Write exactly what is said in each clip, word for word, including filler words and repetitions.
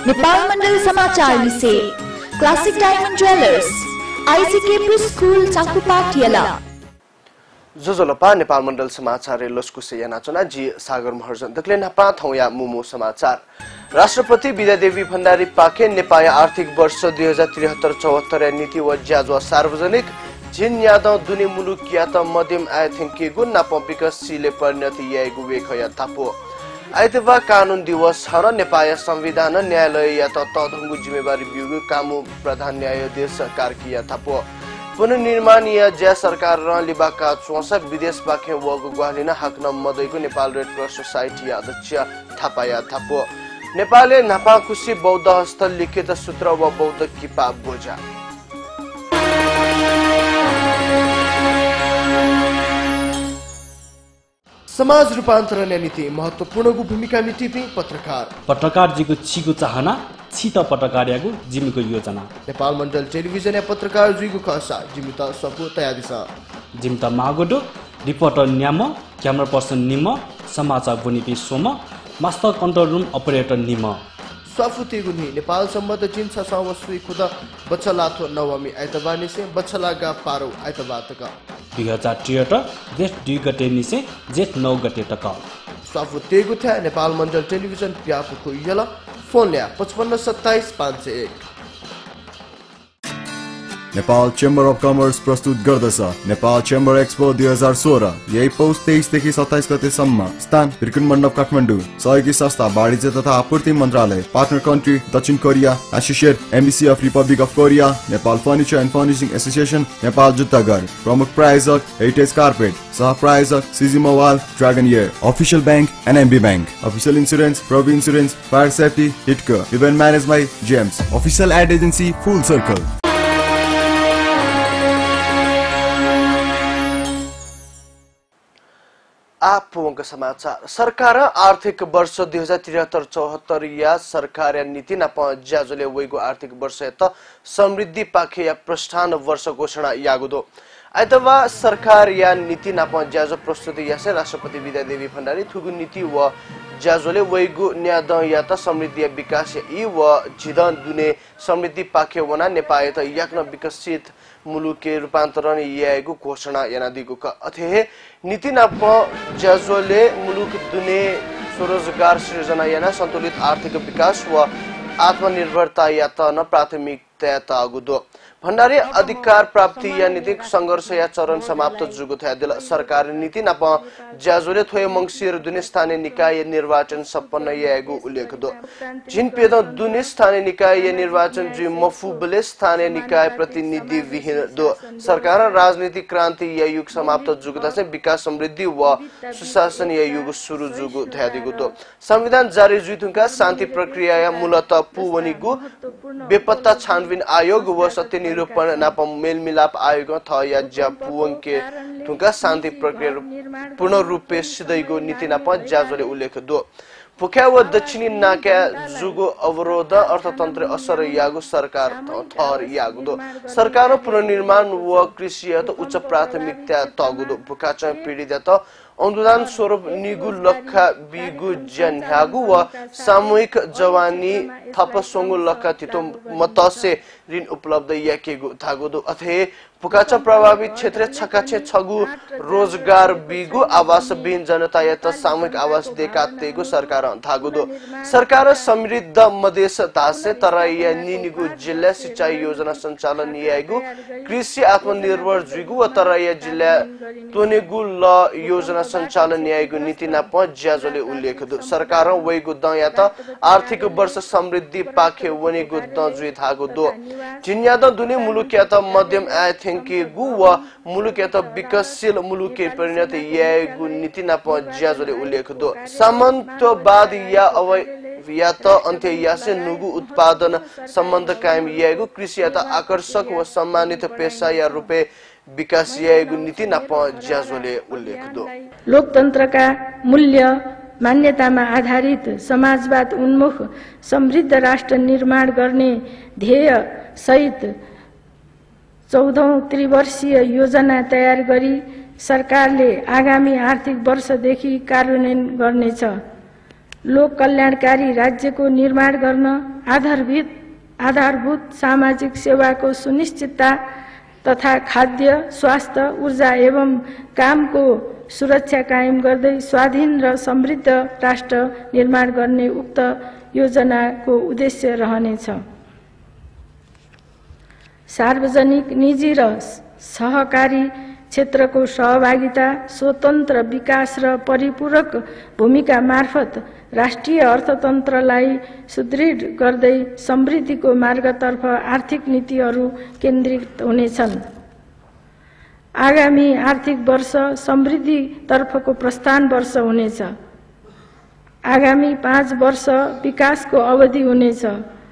नेपाल मण्डल समाचार विषय classic diamond jewellers ICK preschool Chakupat यला जोजोलपा नेपाल मण्डल समाचार लस्कु से यानाचना जी सागर महर्जन दक्ले नपा थौया मुमु समाचार राष्ट्रपति विद्यादेवी भण्डारी पाखे नेपाल आर्थिक वर्ष दुई हजार त्रिहत्तर चौहत्तर नीति व ज्याजवा सार्वजनिक जिन यादव दुनी मुलुक या त मध्यम आय थेंकी गुण नाप विकसशील परिणति यागु वेखया थापो आइतबार कानून दिवस हर नेपाल संविधान न्यायालय या त तदंगु जिम्मेवारी बिउगु कामु प्रधान न्यायाधीश कार्किया थापो पुनर्निर्माण या ज्या सरकार र लिबाका चौसा विदेश बाखे वगु ग्वालिन हाक्न मदैको नेपाल रेड क्रस सोसाइटी अध्यक्ष थापाया थापो नेपालले नापाखुसी बौद्ध हस्त लिखित सूत्र व बौद्ध किपा बोझा समाज रूपान्तरण नीति महत्वपूर्ण भूमिका मिटिपी पत्रकार पत्रकार जीको छिको चाहना छित पत्रकारियाको जिमीको योजना नेपाल मण्डल टेलिभिजन या पत्रकार जुइको खसा जिमित सपु तयारी छ जिमता मागोडो रिपोर्टर न्याम क्यामेरा पर्सन निम समाचार बुनिपी सोम मास्टर कन्ट्रोल रूम अपरेटर निम सफुति गुनी नेपाल सम्बन्ध जिन छ सवस्वी खुद बच्चलाथो नवमी आइतबार निसे बच्चलागा पारो आइतबार तक दुई हजार त्रिहत्तर जेठ दुई गते निसे जेठ नौ गते तक सफुति गुथ्या नेपाल मण्डल टेलिभिजन प्यापुको यला फोन ल्या पचपन्न सत्ताइस पाँच सय एक नेपाल चेम्बर अफ कमर्स प्रस्तुत गर्दछ नेपाल चेम्बर एक्सपो दुई हजार सोह्र यही पौष तेइस देखि सत्ताइस गतेसम्म स्थान त्रिकुण मण्डप काठमाडौँ सहयोगी संस्था वाणिज्य तथा आपूर्ति मन्त्रालय पार्टनर कन्ट्री दक्षिण Korea associate embassy of republic of Korea Nepal furniture and furnishing association Nepal Juttaghar प्रमुख प्रायोजक हेरिटेज कार्पेट सह प्रायोजक CG mobile dragon year official bank NMB bank official insurance प्रवि इन्सुरेन्स फायर सेफ्टी हिटको event manage by James official ad agency full circle आपुंग समाचार सरकार आर्थिक वर्ष दुई हजार त्रिहत्तर चौहत्तर या सरकार नीति नाप ज्याजोले वैगो आर्थिक वर्ष त समृद्धि पाखे या प्रस्थान वर्ष घोषणा यागुदो आइतबा सरकार या नीति नाप ज्याजो प्रस्तुति यासे राष्ट्रपति विद्यादेवी भण्डारी थुगु नीति व ज्याजोले वैगु न्याद या त समृद्धि विकास इ व जिदन दुने समृद्धि पाखे वना नेपाल त याक्न विकसित मुलुके रूपान्तरण यागु घोषणा यानादिगु क अथे नीति नाप ज्याजोले मुलुक दुने स्वरोजगार सृजना याना सन्तुलित आर्थिक विकास व आत्मनिर्भरता या त न प्राथमिकता तागुदो भण्डारी अधिकार प्राप्ति या नीतिक संघर्ष या चरण समाप्त जुगु थया दिल सरकार नीति नाप ज्याजोले थोय मंगसिर दुने स्थानीय निकाय निर्वाचन सम्पन्न यागु उल्लेख दो जिन पेद दुने स्थानीय निकाय निर्वाचन जु मफुबले स्थानीय निकाय प्रतिनिधि विहीन दो सरकार राजनीतिक क्रान्ति या युग समाप्त जुगु दसे विकास समृद्धि व सुशासन या युग सुरु जुगु थया दिगु दो संविधान जारी जुइथुका शान्ति प्रक्रिया या मूलत पुवनिगु बेपत्ता छानबिन आयोग व सत्य निरूपण नाप मेलमिलाप आयोग थ या ज्या पुवंके थुका शान्ति प्रक्रिया पूर्ण रूपे सिधैगो नीति नाप ज्याजोले उल्लेख दो पुख्या व दक्षिणी नाका जुगो अवरोध अर्थतन्त्र असर यागु सरकार थर यागु दो सरकार पुनर्निर्माण व कृषि त उच्च प्राथमिकता तगुदो पुखा च पीडित त अनुदान स्वरूप निगु लखा बिगु जनहागु व सामूहिक जवानी थप सोंगु लखा तितो मतसे ऋण उपलब्ध याकेगु थागुदो अथे पुकाचा प्रभावित क्षेत्र छकाछे छगु रोजगार बिगु आवास बिन जनता यत सामूहिक आवास देका तेगु सरकार थागुदो सरकार समृद्ध मधेस तासे तरैया निनिगु जिल्ला सिंचाई योजना सञ्चालन यागु कृषि आत्मनिर्भर जुगु व तरैया जिल्ला तोनेगु ल योजना सञ्चालन यागु नीति नाप ज्याजोले उल्लेख दो सरकार वैगु द या त आर्थिक वर्ष समृद्धि पाखे वनेगु द जुइ थागु दो जिन्या द दुने मुलुक या त मध्यम आय थेंकी गु व मुलुक या त विकासशील मुलुके परिणत यागु नीति नाप ज्याजोले उल्लेख दो सामन्तवाद या अवै या त अन्त्य यासे नुगु उत्पादन सम्बन्ध कायम यागु कृषि या त आकर्षक व सम्मानित पेशा या रूपे विकास यागु नीति नाप ज्याजोले उल्लेख दो लोकतन्त्रका मूल्य मान्यतामा आधारित समाजवाद उन्मुख समृद्ध राष्ट्र निर्माण गर्ने ध्येय सहित चौधौं त्रिवर्षीय योजना तयार गरी सरकारले आगामी आर्थिक वर्षदेखि कार्यान्वयन गर्नेछ। लोक कल्याणकारी राज्यको निर्माण गर्न आधारभूत आधारभूत सामाजिक सेवाको सुनिश्चितता तथा खाद्य, स्वास्थ्य, ऊर्जा एवं कामको सुरक्षा कायम गर्दै स्वाधीन र समृद्ध राष्ट्र निर्माण गर्ने उक्त योजनाको उद्देश्य रहनेछ। सार्वजनिक, निजी र सहकारी क्षेत्रको सहभागिता, स्वतन्त्र विकास र परिपूरक भूमिका मार्फत राष्ट्रिय अर्थतन्त्रलाई सुदृढ गर्दै समृद्धिको मार्गतर्फ आर्थिक नीतिहरू केन्द्रित हुनेछन्। आगामी आर्थिक वर्ष समृद्धितर्फको प्रस्थान वर्ष हुनेछ। आगामी पाँच वर्ष विकासको अवधि हुनेछ।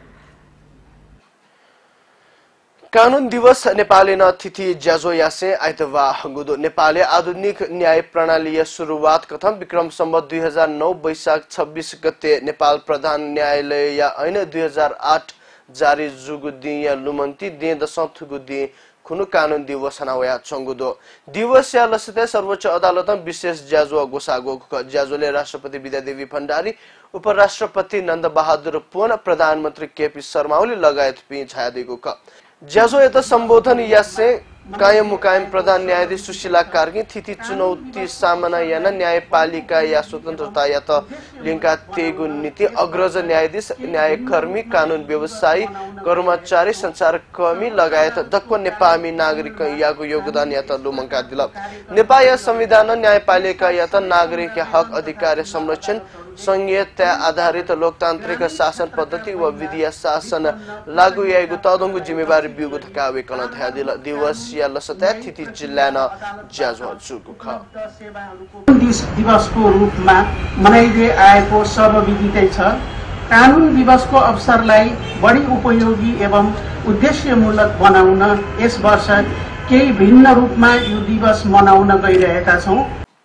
कानून दिवस नेपाली न तिथि ज्याजो यासे आइतबार गुदो नेपाली आधुनिक न्याय प्रणाली सुरुवात कथम विक्रम सम्वत दुई हजार नौ वैशाख छब्बीस गते नेपाल प्रधान न्यायालय या ऐन दुई हजार आठ जारी जुगुदी या लुमन्ती दे दशथुगुदी खुनु कानून दिवस हनावया चंगुदो दिवस या लसते सर्वोच्च अदालत विशेष ज्याजो गोसागो ज्याजोले राष्ट्रपति विद्यादेवी भण्डारी, उपराष्ट्रपति नन्द बहादुर पुन, प्रधानमन्त्री केपी शर्मा ओली लगायत पि छाया दिगो क ज्याजो यता सम्बोधन यासे कायम मुकायम प्रधान न्यायाधीश सुशीला कार्की थिति चुनौती सामना याना न्यायपालिका या स्वतन्त्रता या त लिंका तेगु नीति अग्रज न्यायाधीश, न्यायकर्मी, कानून व्यवसायी, कर्मचारी, संचारकर्मी लगायत दक्व नेपाली नागरिक याको योगदान या त लुमंका दिल नेपाल या संविधान न्यायपालिका या त नागरिक हक अधिकार संरक्षण संघीयता आधारित लोकतान्त्रिक शासन पद्धति व विधिया शासन लागू यागु तदंगु जिम्मेवारी बिगु थकावे कन ध्या दिल दिवस या लसता थिति जिल्ला न ज्याजो जुगु ख दिवसको रूपमा मनाइदै आएको सर्वविदितै छ। कानून दिवसको अवसरलाई बढी उपयोगी एवं उद्देश्यमूलक बनाउन यस वर्ष केही भिन्न रूपमा यो दिवस मनाउन गइरहेका छौं।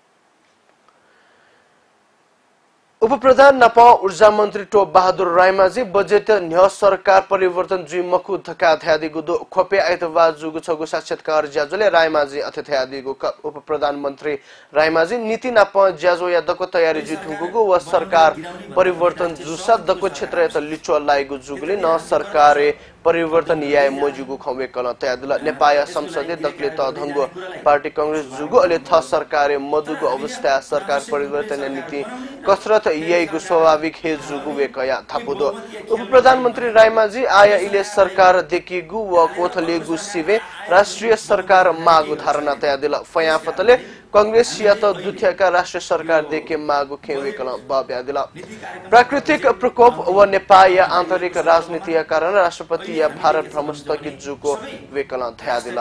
उपप्रधान नपा ऊर्जा मन्त्री टोप बहादुर रायमाझी बजेट न्य सरकार परिवर्तन जुइ मखु धका थ्यादि गुदो खोपे आइतबार जुगु छगु साक्षात्कार ज्याजोले रायमाझी अथथ्यादि गु उपप्रधान मन्त्री रायमाझी नीति नपा ज्याजो या दको तयारी जुथुगु व सरकार परिवर्तन जुसा दको क्षेत्र यत लिचो लागु जुगुले न सरकारे परिवर्तन याय मोजुगु खवे कल तयादुल नेपाल संसदीय दकले तधंगु पार्टी कांग्रेस जुगु अले थ सरकारे मधुगु अवस्था सरकार परिवर्तन नीति कसरत यायगु स्वाभाविक हे जुगु वेकया थापुदो उप प्रधानमन्त्री रायमाझी आया इले सरकार देखिगु व कोथलेगु सिवे राष्ट्रिय सरकार मागु धारणा तयादुल फयाफतले कांग्रेस या त दुथ्याका राष्ट्रिय सरकार देखे मागु खेवेकल बाब्यादिल प्राकृतिक प्रकोप व नेपाल या आन्तरिक राजनीतिका कारण राष्ट्रपति या भारत भ्रमस्थकी जुको वेकल थ्यादिल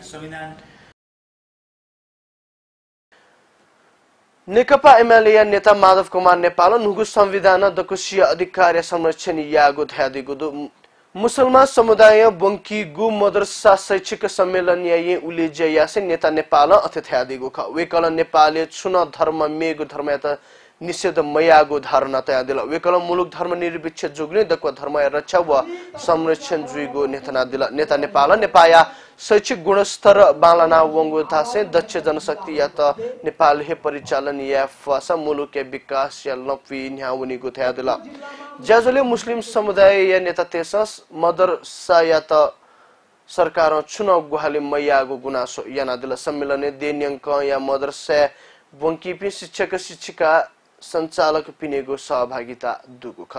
नेकपा एमाले या नेता माधव कुमार नेपाल नुगु संविधान दकुशीय अधिकार संरक्षण यागु थ्यादिगु मुसलमान समुदाय बंकी गु मदरसा शैक्षिक सम्मेलन याये उलेज यासे नेता नेपाल अतिथ्यादिगु ख वेकल नेपालले छुन धर्म मेगु धर्म यता निषेध मयागु धारणा तया दिल वेकल मुलुक धर्म निरपेक्ष जुग्ने दक्व धर्म रक्षा व संरक्षण जुइगु नेता दिल नेता नेपाल नेपाया शैक्षिक गुणस्तर बालना वंगु थासे दक्ष जनशक्ति या त नेपाल हे परिचालन या फसा मुलुक के विकास या लपी न्याउनीगु थया दिल ज्याजोले मुस्लिम समुदाय या नेता तेसस मदरसा या त सरकार चुनाव गुहाले मयागु गुनासो याना दिल सम्मेलन देन्यंक या मदरसा वंकीपि शिक्षक शिक्षिका संचालक पिनेगो सहभागिता दुगुख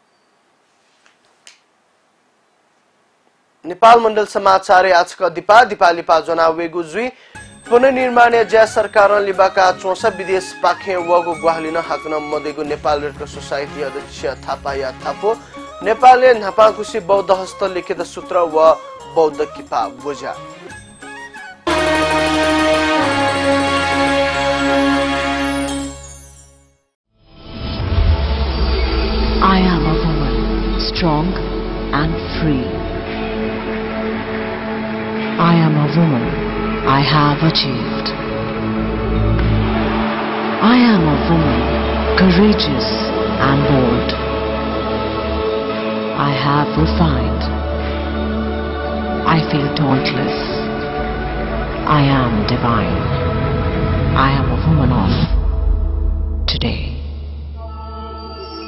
नेपाल मण्डल समाचार आजका दिपा दिपालिपा जनावेगु जुई पुनर्निर्माण ज्या सरकार लिबाका चौसा विदेश पाखे वगु ग्वालिन हाक्न मदेगु नेपाल रेड क्रॉस सोसाइटी अध्यक्ष थापा या थापो नेपालले नापाकुसी बौद्ध हस्त लिखित सूत्र व बौद्ध किपा बोझा I am a woman, strong and free. I am a woman, I have achieved. I am a woman, courageous and bold. I have refined. I feel dauntless. I am divine. I am a woman of today.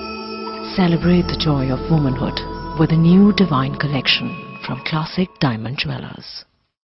Celebrate the joy of womanhood with a new divine collection from Classic Diamond Jewelers.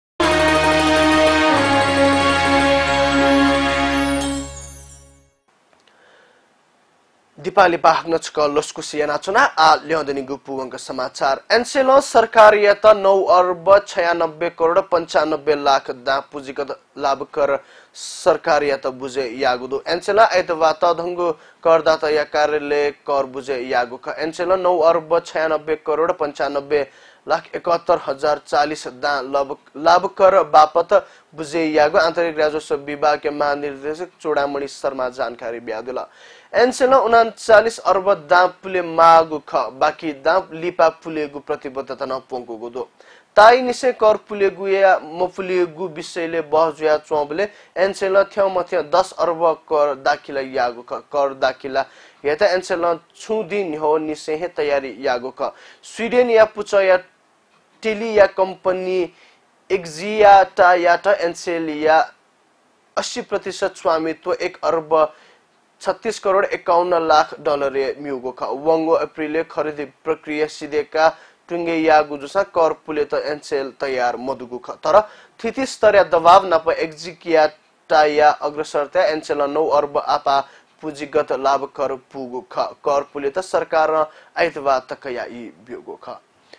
Deepawali बाहक नचक लस्कु सियाना चुना आ ल्याउँदनी गुपुवंग समाचार एनसेलो सरकारिया त नौ अर्ब छयानब्बे करोड पन्चानब्बे लाख दा पुँजीगत लाभ कर सरकारिया त बुझे यागुदो एनसेला ऐतवा त धंगु करदाता या कार्यालय कर बुझे यागु ख एनसेलो नौ अर्ब छयानब्बे करोड पन्चानब्बे लाख इकहत्तर हजार चालीस दा लाभ कर बापत बुझे यागु आन्तरिक राजस्व विभाग के महानिर्देशक चूड़ामणि शर्मा जानकारी ब्यादुला एनसेलो उनचालीस अर्ब दाम पुले मागु ख बाकी दाम लिपा पुलेगु प्रतिबद्धता न पोंगु गुदो ताई निसे कर पुलेगु या मपुलेगु विषयले बहजुया चौबले एनसेलो थ्यौ मथ्य दस अर्ब कर दाखिला यागु ख कर दाखिला यता एनसेलो छु दिन हो निसे हे तयारी यागु ख स्वीडेन या पुचया टेली या कंपनी एक्जिया टा याटा एनसेलिया अस्सी प्रतिशत स्वामित्व एक अर्ब छत्तीस करोड एकाउन्न लाख डलर म्युगो ख वंगो अप्रिल खरिद प्रक्रिया सिधेका टुंगे यागु जुसा कर पुले त एनसेल तयार मदुगु ख तर थिति स्तरीय दबाव नप एक्जिकिया टाया अग्रसरता एनसेल नौ अर्ब आपा पुँजीगत लाभ कर पुगु ख कर पुले त सरकार आइतवा तकया इ ब्युगो ख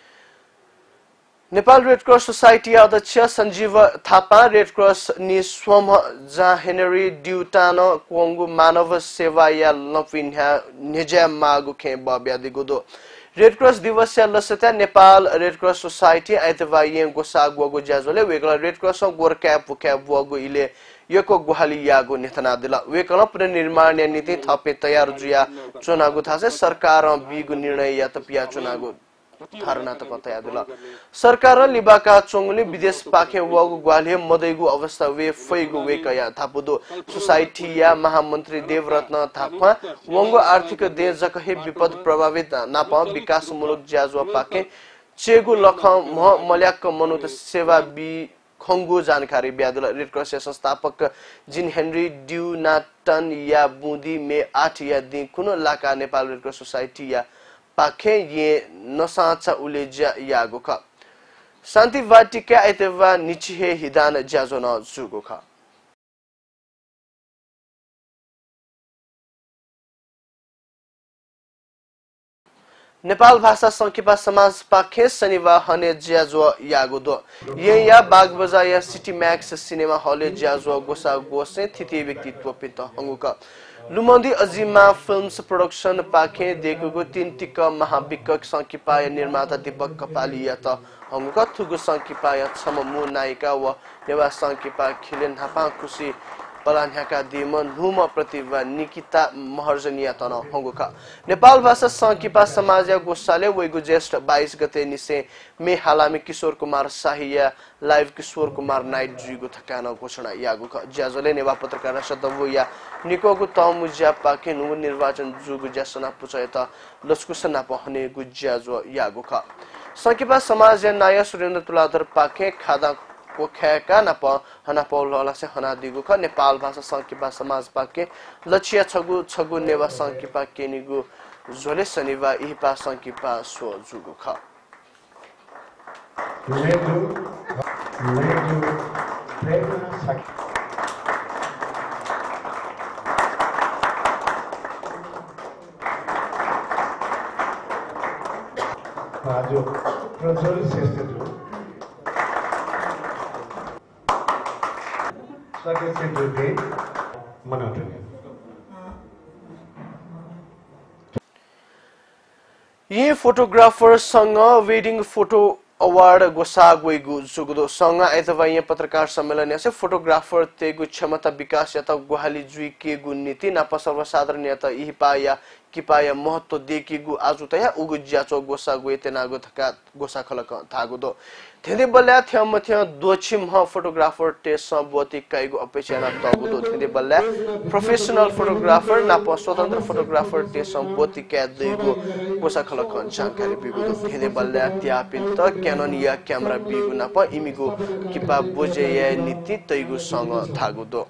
नेपाल रेड क्रॉस सोसाइटी अध्यक्ष संजीव थापा रेड क्रॉस नि स्वम जा हेनरी ड्युटानो कोंगु मानव सेवा या लपिन्हा निजा मागु खे बब्यादि गुदो रेड क्रॉस दिवस या लसता नेपाल रेड क्रॉस सोसाइटी आइतवा ये गोसा गोगु जाजोले वेगला रेड क्रॉस गोरका पुका बगु इले यको गुहाली यागु नेतना दिला वेकला पुनर्निर्माण नीति थपे तयार जुया चुनागु थासे सरकार बिगु निर्णय या तपिया चुनागु धारणा त पता यादुला सरकार लिबाका चोंगले विदेश पाखे वगु ग्वालियर मदैगु अवस्था वे फैगु वे कया थापुदो सोसाइटी या महामन्त्री देवरत्न थापा वंगु आर्थिक दे जकहे विपद प्रभावित नाप विकास मुलुक ज्याजवा पाखे चेगु लख म मल्याक मनुत सेवा बि खंगु जानकारी ब्यादुला रेड क्रॉस संस्थापक जिन हेनरी ड्युनाटन या बुदी मे आठ या दिन कुन लाका नेपाल रेड क्रॉस सोसाइटी या पाखे ये नसाचा उलेजा यागो ख शान्ति वाटिका आइतवा निचिहे हिदान ज्याजो न जुगो ख नेपाल भाषा संकेपा समाज पाखे शनिबार हने ज्याजो यागो दो ये या बागबजा या सिटी मैक्स सिनेमा हॉल ज्याजो गोसा गोसे थिति व्यक्तित्व पित हंगुका लुमन्दी अजिमा फिल्म्स प्रोडक्शन पाखे देखुगु तीन टिक महाविकक संकिपाय निर्माता दीपक कपालिया त हंगुका थुगु संकिपाय छममु नायिका व नेवा संकिपा खिलेन हापा खुशी पलान्याका दिमन हुम प्रतिभा निकिता महर्जनिया तन हंगुका नेपाल भाषा संकिपा समाज गोसाले वैगु ज्येष्ठ बाइस गते निसे मे हालामी किशोर कुमार शाहिया लाइव किशोर कुमार नाइट जुगु थकान घोषणा यागु ख ज्याजले नेवा पत्रकार सदवु या निकोगु तमुज्या पाके नु निर्वाचन जुगु ज्यासना पुचयत लस्कुसना पहने गुज्याजो यागु ख संकिपा समाज नाय सुरेन्द्र तुलाधर पाके खादा कोख्याका नप हना पौलला से हना दिगु ख नेपाल भाषा संकिपा समाज पाके लक्ष्य छगु छगु नेवा संकिपा केनिगु झोले शनिबा इपा संकिपा सो जुगु ख लेडु लेडु प्रेम सक आज प्रज्वल श्रेष्ठ सदस्य जुटे मनाउने यी फोटोग्राफरसँग वेडिङ फोटो अवार्ड गोसा गइगु जुगदो सँग अथवा यहाँ पत्रकार सम्मेलन यासे फोटोग्राफर तेगु क्षमता विकास याता गुहाली जुई केगु नीति नापा सर्वसाधारण याता इहिपा या किपाया महत्व देकिगु आजु तया उगु ज्याचो गोसा गए तेनागु थका गोसा खलक थागुदो थेदे बल्ला थ्यम थ्य दोछिम ह फोटोग्राफर टेस बोति काइगु अपेक्षा न तगुदो थेदे बल्ला प्रोफेशनल फोटोग्राफर नाप स्वतन्त्र फोटोग्राफर टेस बोति का देगु गोसा खलक जानकारी बिगुदो थेदे बल्ला त्यापिन त क्यानन या क्यामेरा बिगु नाप इमिगु किपा बोजे या नीति तैगु संग थागुदो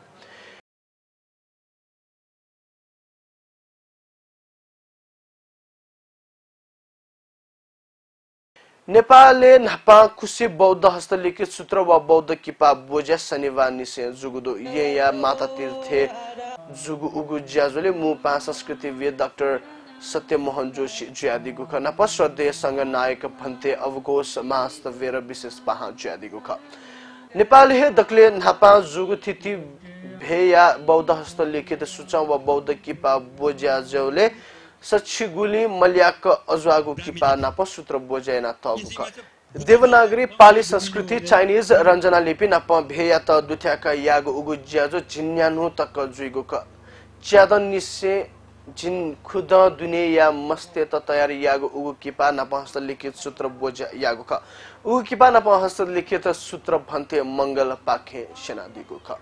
नेपालले नापा खुसी बौद्ध हस्तलिखित सूत्र वा बौद्ध किपा बोजा शनिबार निसे जुगुदो ये या माता तीर्थे जुगु उगु ज्याजोले मुपा संस्कृतिविद डाक्टर सत्यमोहन जोशी ज्यादी गुख नापा श्रद्धेय संघ नायक भन्ते अवघोष महास्तव्य र विशेष पहा ज्यादी गुख नेपाल हे दक्ले नापा जुगु थिति भेया बौद्ध हस्तलिखित सूचना वा बौद्ध किपा बोजा ज्याजोले सच्छिगुली मल्याक अजुआगु किपा नापा सूत्र बोजायना तगुक देवनागरी पाली संस्कृति चाइनीज रंजना लिपि नापा भेया त दुथ्याका यागु उगु ज्याजो जिन्यानु तक जुइगुक च्यादन निसे जिन खुद दुने या मस्ते त तयारी यागु उगु किपा नापा हस्तलिखित सूत्र बोजा यागुक उगु किपा नापा हस्तलिखित सूत्र भन्ते मंगल पाखे सेना दिगुक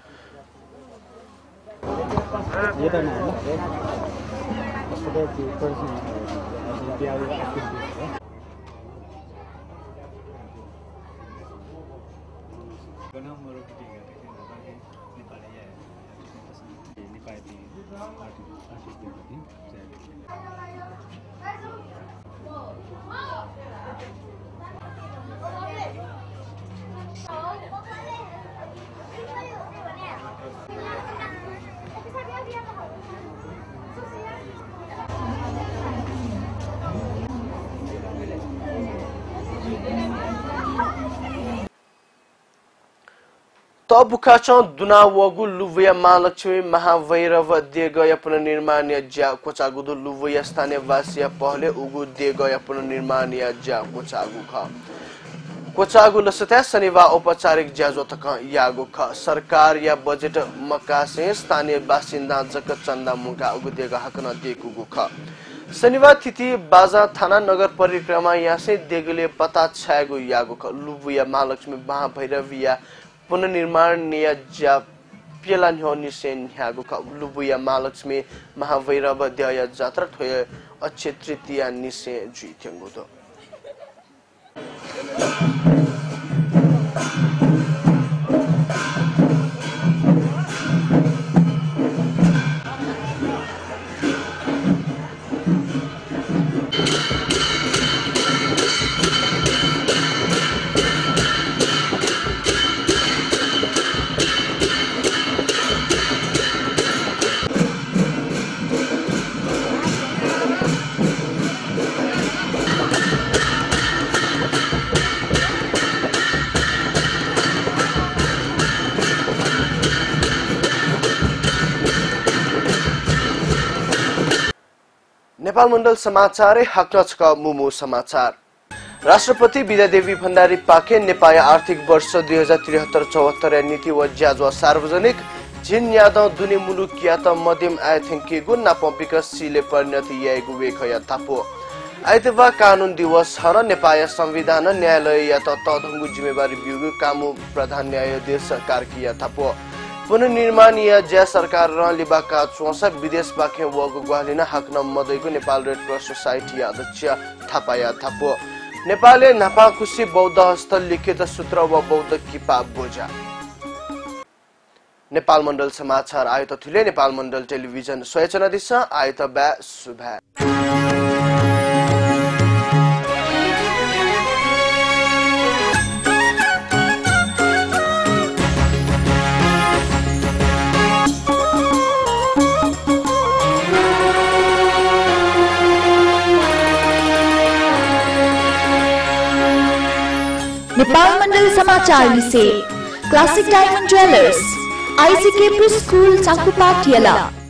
तबुकाचौ दुना वगु लुवया महालक्ष्मी महाभैरव देगय पुनर्निर्माण ज्या कोचागुदु लुवया स्थानीय वासिया पहले उगु देगय पुनर्निर्माण ज्या कोचागु ख कोचागु लसत्या शनिबार औपचारिक ज्याजो तक यागु ख सरकार या बजेट मकासे स्थानीय बासिन्दा जक चन्दा मुगा उगु देग हकन दिएको ख शनिबार तिथि बाजा थाना नगर परिक्रमा यासे देगले पता छागु यागु ख लुवया महालक्ष्मी महाभैरविया पुनर्निर्माण निया ज्या पेला न्यो निसेन ह्यागु ख लुबुया महालक्ष्मी महाभैरव दया जात्रा थोय अच्छे तृतीया निसे जुइथेंगु दो नेपाल मण्डल समाचार हकनचका मुमु समाचार राष्ट्रपति विद्यादेवी भण्डारी पाखे नेपाल आर्थिक वर्ष दुई हजार त्रिहत्तर चौहत्तर नीति व ज्याजो सार्वजनिक जिन यादव दुने मुलुक या त मध्यम आय थेंकी गुण नाप विकसशील परिणति यागु वेखया थापो आइतबार कानून दिवस हर नेपाल संविधान न्यायालय या त तदंगु जिम्मेवारी बिगु कामु प्रधान न्यायाधीश कार्कीय थापो पुनर्निर्माण या ज्या सरकार र लिबाका चौसा विदेश बाखे वगु ग्वालिन हकन मदैको नेपाल रेड क्रस सोसाइटी अध्यक्ष थापाया थापो नेपालले नापाखुसी बौद्ध हस्तलिखित सूत्र व बौद्ध किपा बोजा नेपाल मण्डल समाचार आयत थुले नेपाल मण्डल टेलिभिजन स्वयचना दिशा आयत बा सुभा नेपाल मण्डल समाचार विषय classic diamond jewellers ICK pre school चाकुपाटियाला